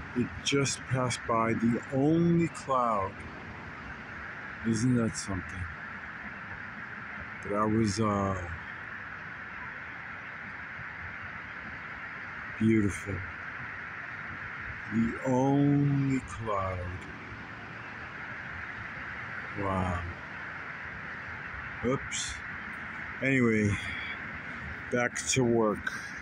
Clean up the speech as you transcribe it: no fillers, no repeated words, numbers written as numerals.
It just passed by the only cloud. Isn't that something? That was beautiful. The only cloud. Wow. Oops. Anyway, back to work.